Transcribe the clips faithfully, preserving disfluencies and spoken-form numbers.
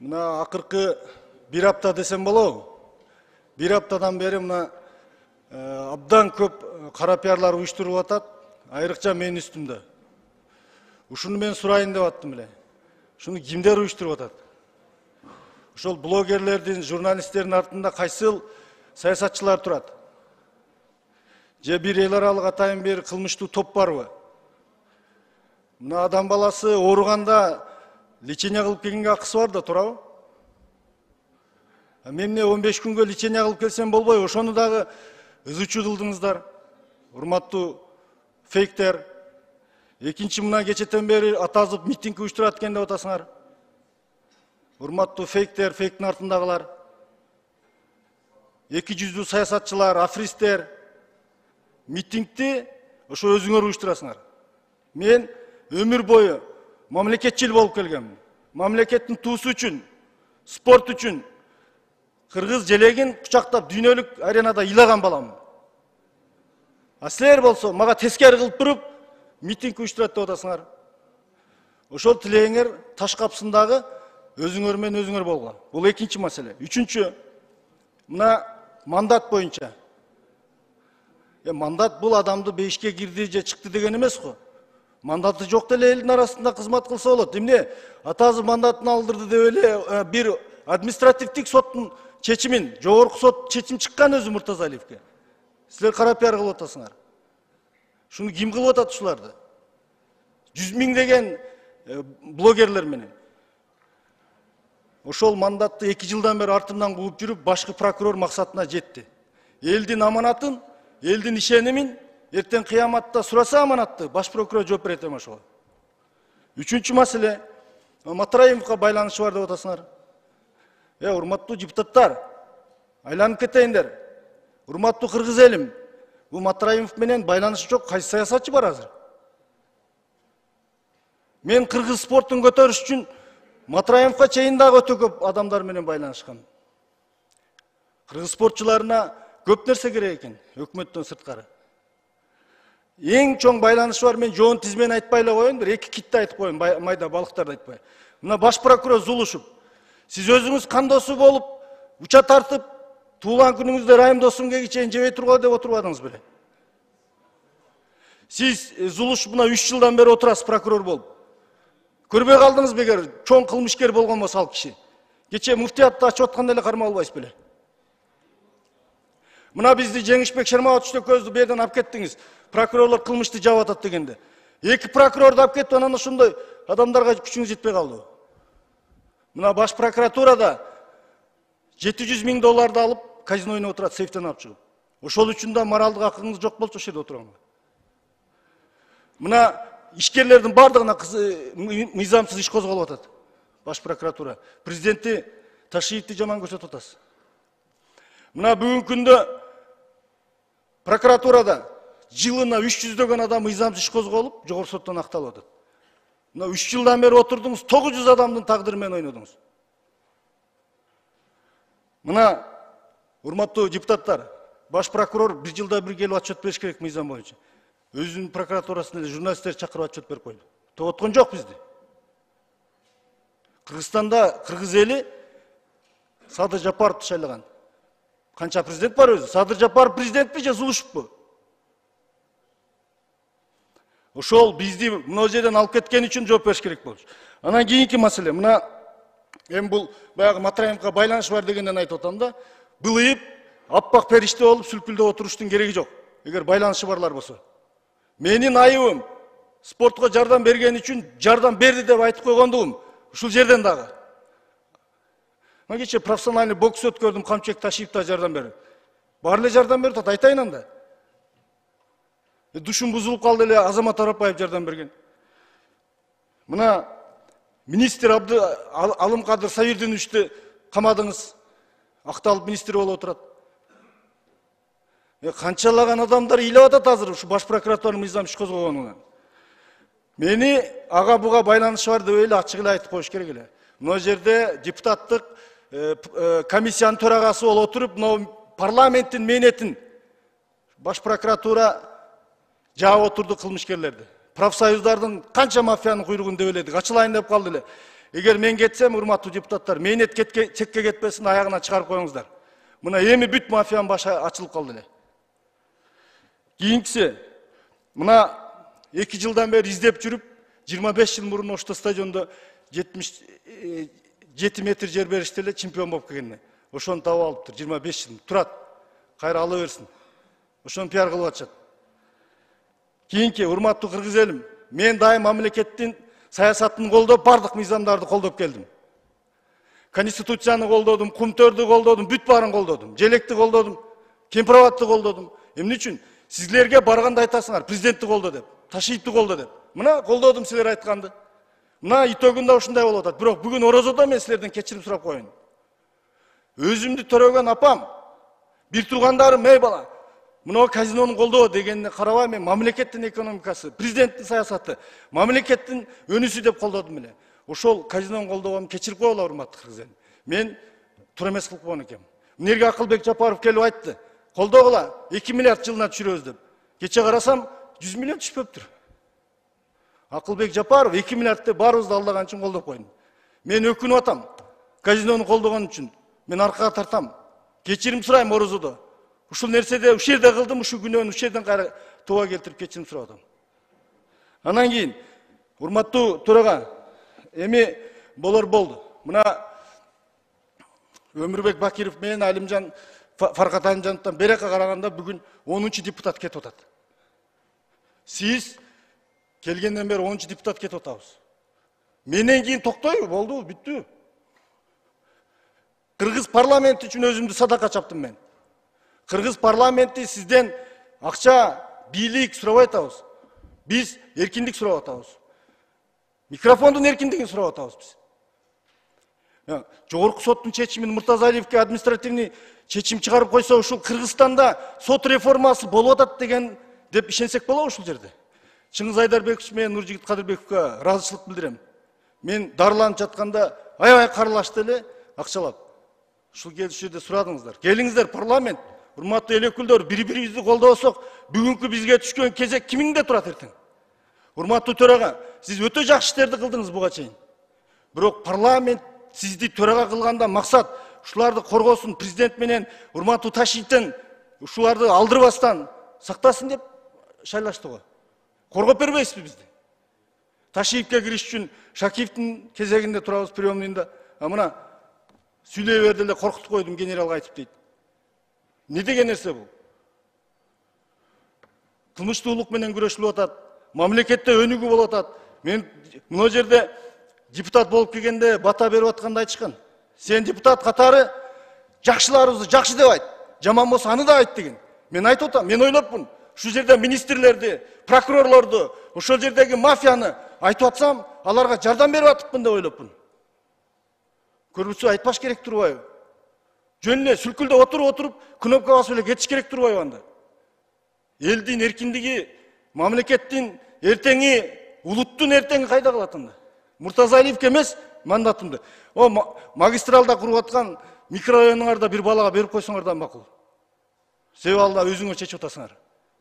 Мына акыркы бир апта десем болобу. Бир аптадан бери мына абдан көп кара пиарлар уюштуруп атат, айрыкча менин үстүмдө. Ушуну мен сурайын деп аттым эле. Шуну кимдер уюштуруп атат? Ошол блогерлердин, журналисттердин артында кайсыл саясатчылар турат? Же бир эл аралык атайын бир кылмыштуу топ барбы? Мына адам баласы ооруганда лечение кылып келгенге акысы бар да турабы? Мен эмне он беш күнгө лечение кылып келсем болбойбу? Ошону дагы ызычуу кылдыңыздар. Урматтуу фейктер. Экинчи, мына кечетен бери атазып митинг уюштурат экен деп атасыңар. Урматтуу фейктер, фейктин артындагылар. Эки жүздүү саясатчылар, афристер. Митингти ошо өзүңөр уюштурасыңар. Мен өмүр бою мамлекетчил болуп келгенмин. Мамлекеттин туусу үчүн, спорт үчүн кыргыз желегин кучактап дүйнөлүк аренада ыйлаган баламын. А силер болсо мага тескери кылып туруп митинг уюштурат деп атасыңар. Ошол тилегиңер таш капсындагы өзүңөр менен өзүңөр болгула. Бул экинчи маселе. Үчүнчү, мына мандат боюнча. Е, мандат бул адамды бейишке кирди же чыкты деген эмес го. Мандаты жок деле элдин арасында кызмат кылса болот. Эмне атазы мандатын алдырды деп эле бир административдик соттун чечимин, жогорку сот чечим чыккан өзү Муртазалиевке. Силер кара пиар кылып атасыңар. Шуну ким кылып атат ушуларды? Жүз миңдеген блогерлер менен. Ошол мандатты эки жылдан бери артымдан кууп жүрүп, башкы прокурор максатына жетти. Элдин аманатын, элдин ишенимин эртең кыяматта сураса аманатты, баш прокурор жооп берет эми ошого. Үчүнчү маселе, Матраимовго байланышы бар деп атасыңар. Э, урматтуу депутаттар, айланып кетейиндер. Урматтуу кыргыз элим, бул Матраимов менен байланышы жок кайсы саясатчы бар азыр? Мен кыргыз спортун көтөрүш үчүн Матраимовго чейин дагы өтө көп адамдар менен байланышкан. Кыргыз спортчуларына көп нерсе керек экен, өкмөттөн сырткары. Эң чоң байланышы бар, мен жоон тизмени айтпай эле коеюн, бир эки китти айтып коеюн, майда балыктарды айтпай. Мына баш прокурор Зулушев, сиз өзүңүз кандосу болуп, уча тартып, туулган күнүңүздө Райым Досумбекке чейин жебей тургула деп отурбадыңыз беле? Сиз Зулушев мына үч жылдан бери отурасыз прокурор болуп. Көрбөй калдыңыз бегер, чоң кылмышкер болгон болсо ал киши. Кече муфтиятты ачып атканда эле кармалып албайсыз беле? Мына бизди Жеңишбек Шермабатович көздү берден алып кеттиңиз. Прокурорлор кылмышты жаап атат дегенде. Эки прокурорду алып кетип, анан ошондой адамдарга күчүңүз жетпей калды. Мына баш прокуратурада жети жүз миң долларды алып, казино ойноп отурат, сейфтен алып чыгып. Ошол үчүн да моралдык акыңыз жок болчу, ошол жерде отурам. Мына ишкерлердин бардыгына мыйзамсыз иш козголуп атат. Баш прокуратура. Президенти Ташиевди жаман көрсөтүп атасыз. Мына бүгүнкү күндө прокуратурада жылына үч жүздөгөн адам мыйзамсыз иш козголуп, жогорку соттон акталып атат. Мына үч жылдан бери отурдуңуз, тогуз жүз адамдын тагдыры менен ойнодуңуз. Мына урматтуу депутаттар, баш прокурор бир жылда бир келип отчет бериш керек мыйзам боюнча. Өзүнүн прокуратурасында журналисттер чакырып отчет берип койду. Тоготкон жок бизди. Кыргызстанда кыргыз эли Садыр Жапаровду шайлаган. Канча президент бар өзү? Садыр Жапаров президентпи же Зулушевпи? Ошол бизди мына жерден алып кеткен үчүн жооп бериш керек болчу. Анан кийинки маселе, мына эми бул баягы Матраимовго байланышы бар дегенден айтып атам да, былыйып, аппак периште болуп сүлкүлдөп отуруштун кереги жок. Эгер байланышы барлар болсо. Менин айыбым спортко жардам берген үчүн жардам берди деп айтып койгондугум ушул жерден дагы. Мен кече профессиональный бокс өткөрдүм, Камчек Ташиев да жардам берди. Бар эле жардам берди, айтайын анда. Душум бузулуп калды эле, Азамат Арапбаев жардам берген. Мына министр Абды Алымкадыр Сабирдиновичти камадыңыз, акталып министр болуп отурат. Канчалаган адамдар ыйлап атат азыр ушу баш прокуратуранын мыйзам иш козгогонунан. Мени ага буга байланышы бар деп эле ачык эле айтып коюш керек эле. Мына жерде депутаттык комиссиянын төрагасы болуп отуруп, мына парламенттин мээнетин баш прокуратура жаап отурду кылмышкерлерди. Профсоюздардын канча мафиянын куйругун дебеледик, ачылайын деп калды эле. Эгер мен кетсем, урматтуу депутаттар, мээнет чекке кетпесин, аягына чыгарып коюңуздар. Мына эми бүт мафиянын башы ачылып калды эле. Кийинкиси, мына эки жылдан бери издеп жүрүп, жыйырма беш жыл мурун ошто стадиондо жетимиш жети метр жер беришти эле чемпион болуп келгенне. Ошону таап алыптыр, жыйырма беш жыл. Турат, кайра ала берсин. Ошону пиар кылып атышат. Кийинки, урматтуу кыргыз элим, мен дайым мамлекеттин саясатын колдоп, бардык мыйзамдарды колдоп келдим. Конституцияны колдодум, кумтөрдү колдодум, бүт баарын колдодум. Желекти колдодум, кемпирабадты колдодум. Эмне үчүн? Сизлерге барганда айтасыңар, президентти колдо деп, Ташиевти колдо деп. Мына колдодум силер айтканды. Мына итогунда ушундай болуп атат. Бирок бүгүн орозодо мен силерден кечирим сурап коеюн. Өзүмдү төрөгөн апам, бир туугандарым, эй бала, мына казинону колдоо дегенди карабай, мен мамлекеттин экономикасы, президенттин саясаты, мамлекеттин өнүсү деп колдодум эле. Ошол казинону колдогом кечирип койгула, урматтуу кыргыз элим. Мен туура эмес кылып койгон экенмин. Эмнеге Акылбек Жапаров келип айтты? Колдогула, эки миллиард жылына түшүрөбүз деп. Кече карасам, жүз миллион түшпөптүр. Акылбек Жапаров эки миллиард деп баарыбызды алдаган үчүн колдоп койдум. Мен өкүнүп атам. Казинону колдогон үчүн. Мен аркага тартам. Кечирим сурайм орозодо. Ушул нерседе ушул жерде кылдым, ушул күнөөнү ушул жерден кайра тууга келтирип кечирим сурап атам. Анан кийин, урматтуу төрага, эми болор болду. Мына Өмүрбек Бакиров менен Алимжан Фаркат Алимжановдон берекке караганда бүгүн онунчу депутат кетип атат. Сиз келгенден бери онунчу депутат кетип атабыз. Менен кийин токтойбу, болду, бүттү. Кыргыз парламенти үчүн өзүмдү садака чаптым мен. Кыргыз парламенти сизден акча, бийлик сурабай атабыз. Биз эркиндик сурап атабыз. Микрофондун эркиндигин сурап атабыз биз. Жогорку соттун чечимин Муртазалиевке административный чечим чыгарып койсо, ушул Кыргызстанда сот реформасы болуп атат деген деп ишенсек болобу ушул жерде? Чыңгыз Айдарбекович менен Нуржигит Кадырбековго ыраазычылык билдирем. Мен дарыланып жатканда аябай карылашты эле акчалап. Ушул жерде сурадыңыздар. Келиңиздер парламент, урматтуу эл өкүлдөр, бири-бирибизди колдосок, бүгүнкү бизге түшкөн кезек кимиңде турат эртең? Урматтуу төрага, сиз өтө жакшы иштерди кылдыңыз буга чейин. Бирок парламент сизди төрага кылганда максат ушуларды коргосун, президент менен урматтуу Ташиевден ушуларды алдырбастан сактасын деп шайлашты го. Коргоп бербейсизби бизди? Ташиевке кириш үчүн Шакиевдин кезегинде турабыз приемныйында. А мына сүйлөй берди эле коркутуп койдум, генералга айтып дейт. Не деген нерсе бул? Кылмыштуулук менен күрөшүлүп атат, мамлекетте өнүгүү болуп атат. Мен мына жерде депутат болуп келгенде бата берип атканда айтышкан. Сен депутат катары жакшыларыбызды жакшы деп айт, жаман болсо аны да айт деген. Мен айтып атам, мен ойлопмун. Ушул жерде министрлерди, прокурорлорду, ошол жердеги мафияны айтып атсам, аларга жардам берип атыпмын деп ойлопмун. Көрбүсө айтпаш керек турбайбы? Жөн эле сүлкүлдө отуруп отуруп, кнопка басып эле кетиш керек турбайбы анда? Элдин эркиндиги, мамлекеттин эртеңи, улуттун эртеңи кайда калат анда? Муртазалиевке эмес мандатымды. О, магистралда куруп аткан микрорайонуңарда бир балага берип койсоңардан макул. Себеби алда өзүңөр чечип атасыңар.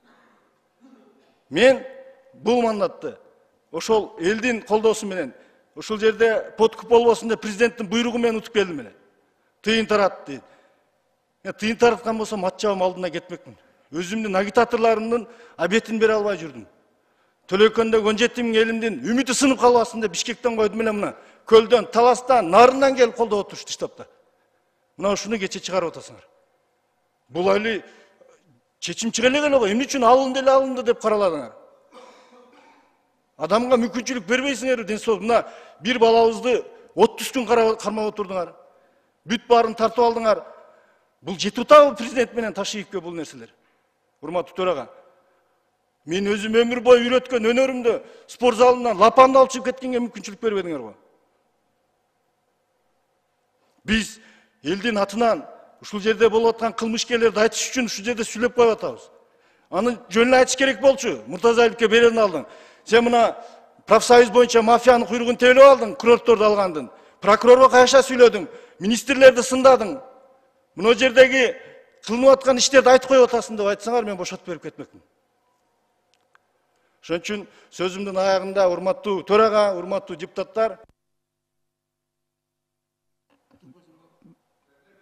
Мен бул мандатты ошол элдин колдоосу менен, ушул жерде подкуп болбосун деп президенттин буйругу менен утуп келдим эле. Тыйын тарат дейт. Мен тыйын тараткан болсом ат жабым алдына кетмекмин. Өзүмдүн агитаторлорумдун обетин бере албай жүрдүм. Төлөкөндөгү он жети миң элимдин үмүтү сынып калбасын деп Бишкектен койдум эле мына. Көлдөн, Таластан, Нарынан келип колдоп отурушты штабта. Мына ушуну кече чыгарып атасыңар. Бул али чечим чыга эле го, эмне үчүн алынды эле алынды деп караладыңар. Адамга мүмкүнчүлүк бербейсиңер, ден соолук. Мына бир балабызды отуз күн кармап отурдуңар. Бүт баарын тартып алдыңар. Бул жетип атабы президент менен Ташиевке бул нерселер? Урматтуу төрага. Мен өзүм өмүр бою үйрөткөн өнөрүмдү спорт залынан лапанды алып чыгып кеткенге мүмкүнчүлүк бербедиңер го. Биз элдин атынан ушул жерде болуп аткан кылмышкерлерди айтыш үчүн ушул жерде сүйлөп коюп атабыз. Аны жөн эле айтыш керек болчу. Муртазалиевке берен алдың. Сен мына профсоюз боюнча мафиянын куйругун тебелеп алдың, курортторду алгандын. Прокурорго кайша сүйлөдүң, министрлерди сындадың. Мына жердеги кылынып аткан иштерди айтып коюп атасың деп айтсаңар, мен бошотуп берип кетмекмин. Ошон үчүн сөзүмдүн аягында урматтуу төрага, урматтуу депутаттар,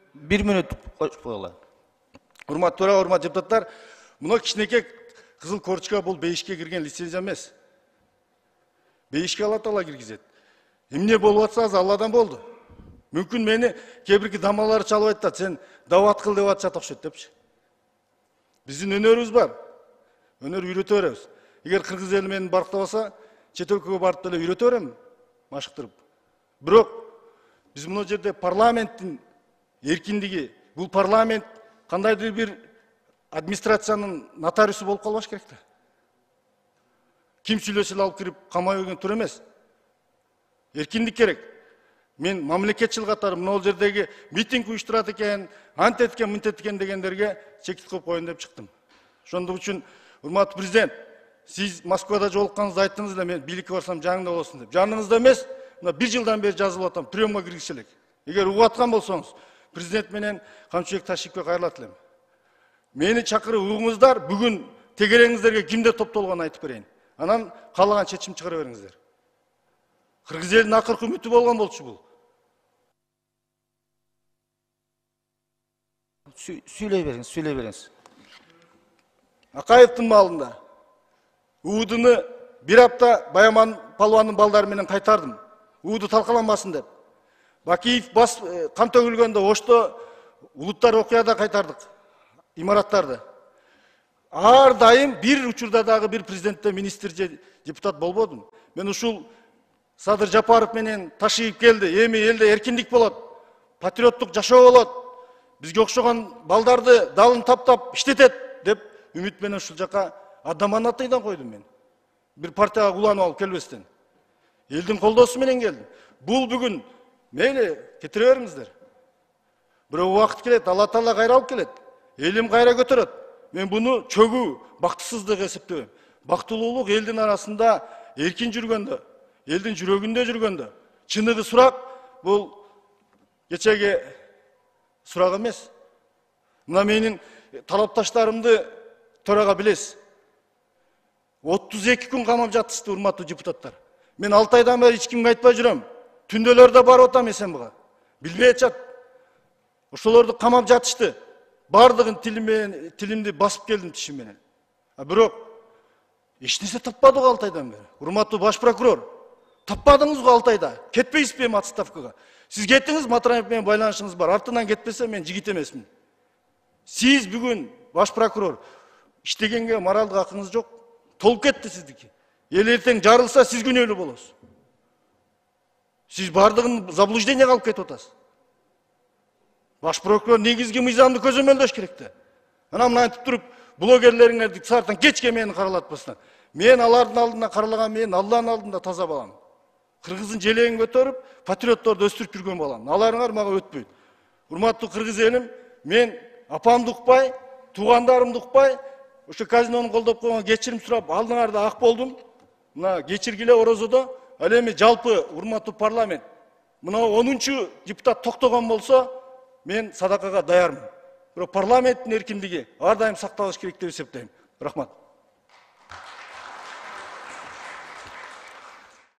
Bir minut koyla. Урматтуу төраға, урматтуу депутаттар, мына кичинекей кызыл корчка бул бейишке кирген лицензия эмес. Бейишке Алла Таала киргизет. Эмне болуп атса азыр Алладан болду. Мүмкүн мени кээ бирки дамалары чалып айтат, сен дават кыл деп атышат окшойт депчи. Биздин өнөрүбүз бар. Өнөр үйрөтө беребиз. Эгер кыргыз эли мени барктабаса, чет өлкөгө барып деле үйрөтө берем, машыктырып. Бирок биз мына жерде парламенттин эркиндиги, бул парламент кандайдыр бир администрациянын нотариусу болуп калбаш керек да. Ким сүйлөсө алып кирип камай койгон тур эмес. Эркиндик керек. Мен мамлекетчил катары мына жердеги митинг уюштурат экен, антет экен, мынтет экен дегендерге чекит коюп коеюн деп чыктым. Ошондук үчүн, урматтуу президент, сиз Москвада жолукканыңызда айттыңыз эле, мен бийликке барсам жаныңда болсун деп. Жаныңызда эмес, мына бир жылдан бери жазылып атам, приемга киргизсе элек. Эгер угуп аткан болсоңуз, президент менен Камчыбек Ташиповге кайрылат элем. Мени чакырып угуңуздар, бүгүн тегереңиздерге кимдер топтолгонун айтып берейин. Анан каалаган чечим чыгара бериңиздер. Кыргыз элинин акыркы үмүтү болгон болчу бул. Сүйлөй бериңиз, сүйлөй бериңиз. Акаевдин маалында уудуну бир апта Баяман палуандын балдары менен кайтардым. Ууду талкаланбасын деп. Бакиев бас кан төгүлгөндө Ошто улуттар окуяда кайтардык имараттарды. Ар дайым бир учурда дагы бир президентте министр же депутат болбодум. Мен ушул Садыр Жапаров менен Ташиев келди. Эми элде эркиндик болот, патриоттук жашоо болот. Бизге окшогон балдарды далын таптап иштетет деп үмүт менен ушул жака адаманатыйдан койдум мен. Бир партияга куланып алып келбестен. Элдин колдоосу менен келдим. Бул бүгүн мейли кетире бериңиздер. Бирок убакыт келет, Алла Таала кайра алып келет. Элим кайра көтөрөт. Мен буну чөгүү, бактысыздык эсептебейм. Бактылуулук элдин арасында эркин жүргөндө, элдин жүрөгүндө жүргөндө. Чыныгы сурак бул кечеги сурак эмес. Мына менин талапташтарымды төрага билесиз. отуз эки күн камап жатышты, урматтуу депутаттар. Мен алты айдан бери эч кимге айтпай жүрөм. Түндөлөрдө барып атам эсенбуга. Билбей атышат. Ошолорду камап жатышты. Бардыгын тилимен, тилимди басып келдим тишим менен. А бирок эч нерсе таппадык алты айдан бери. Урматтуу баш прокурор, таппадыңыз го алты айда. Кетпейсизби эми отставкага? Сиз кеттиңиз, Матраев менен байланышыңыз бар. Артынан кетпесе мен жигит эмесмин. Сиз бүгүн баш прокурор иштегенге моралдык акыңыз жок. Толуп кетти сиздики. Эл эртең жарылса сиз күнөөлүү болосуз. Сиз бардыгын заблужденияга алып кетип атасыз. Баш прокурор негизги мыйзамды көзөмөлдөш керек да. Анан мына айтып туруп, блогерлериңерди саартан кечке мени каралатпастан. Мен алардын алдында каралаган, мен Алланын алдында таза балам. Кыргыздын желегин көтөрүп, патриотторду өстүрүп жүргөн балам. Аларыңар мага өтпөйт. Урматтуу кыргыз элим, мен апамды укпай, туугандарымды укпай, ошо казинону колдоп койгон кечирим сурап, алдыңарда ак болдум. Мына кечиргиле орозодо, ал эми жалпы урматтуу парламент. Мына онунчу депутат токтогон болсо, мен садакага даярмын. Бирок парламенттин эркиндиги ар дайым сакталыш керек деп эсептейм. Рахмат.